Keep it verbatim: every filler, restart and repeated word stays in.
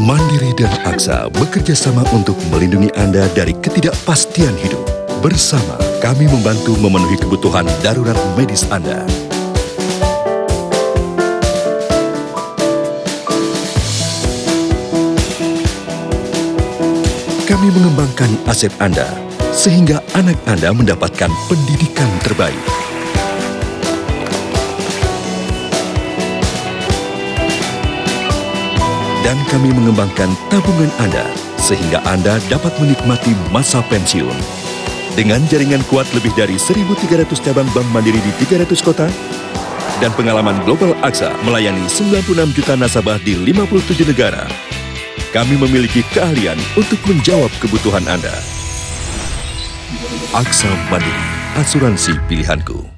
Mandiri dan Aksa bekerja sama untuk melindungi Anda dari ketidakpastian hidup. Bersama, kami membantu memenuhi kebutuhan darurat medis Anda. Kami mengembangkan aset Anda, sehingga anak Anda mendapatkan pendidikan terbaik. Dan kami mengembangkan tabungan Anda, sehingga Anda dapat menikmati masa pensiun. Dengan jaringan kuat lebih dari seribu tiga ratus cabang Bank Mandiri di tiga ratus kota, dan pengalaman Global Aksa melayani sembilan puluh enam juta nasabah di lima puluh tujuh negara, kami memiliki keahlian untuk menjawab kebutuhan Anda. Aksa Mandiri, asuransi pilihanku.